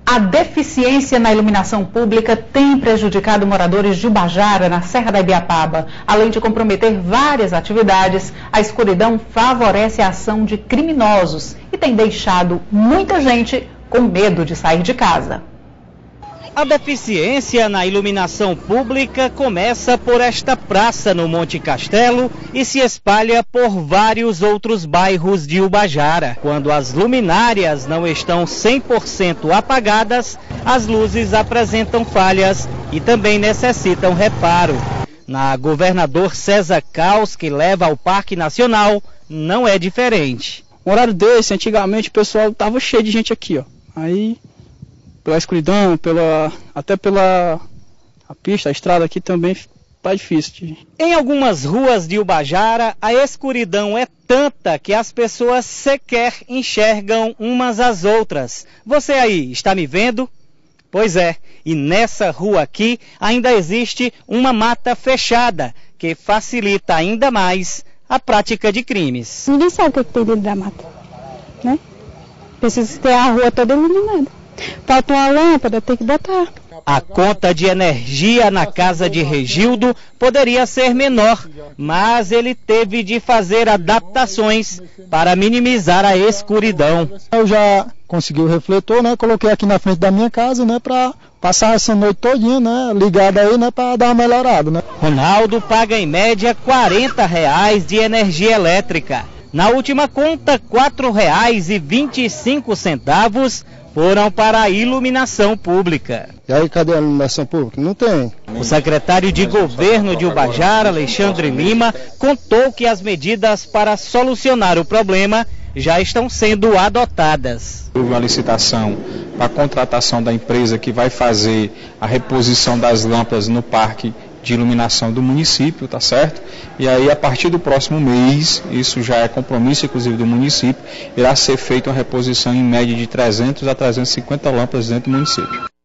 A deficiência na iluminação pública tem prejudicado moradores de Ubajara, na Serra da Ibiapaba. Além de comprometer várias atividades, a escuridão favorece a ação de criminosos e tem deixado muita gente com medo de sair de casa. A deficiência na iluminação pública começa por esta praça no Monte Castelo e se espalha por vários outros bairros de Ubajara. Quando as luminárias não estão 100% apagadas, as luzes apresentam falhas e também necessitam reparo. Na Governador César Caos, que leva ao Parque Nacional, não é diferente. Um horário desse, antigamente o pessoal estava cheio de gente aqui, ó. Aí, pela escuridão, até pela pista, a estrada aqui também tá difícil. Em algumas ruas de Ubajara, a escuridão é tanta que as pessoas sequer enxergam umas às outras. Você aí, está me vendo? Pois é, e nessa rua aqui ainda existe uma mata fechada, que facilita ainda mais a prática de crimes. Ninguém sabe o que tem dentro da mata, né? Precisa ter a rua toda iluminada. Falta uma lâmpada, tem que botar. A conta de energia na casa de Regildo poderia ser menor, mas ele teve de fazer adaptações para minimizar a escuridão. Eu já consegui o refletor, né? Coloquei aqui na frente da minha casa, né? Para passar essa noite todinha, né? Ligado aí, né? Para dar uma melhorada, né? Ronaldo paga em média R$40 de energia elétrica. Na última conta, R$ 4,25 foram para a iluminação pública. E aí, cadê a iluminação pública? Não tem. O secretário de Governo de Ubajara, Alexandre Lima, contou que as medidas para solucionar o problema já estão sendo adotadas. Houve uma licitação para a contratação da empresa que vai fazer a reposição das lâmpadas no parque de iluminação do município, tá certo? E aí, a partir do próximo mês, isso já é compromisso, inclusive, do município, irá ser feita uma reposição em média de 300 a 350 lâmpadas dentro do município.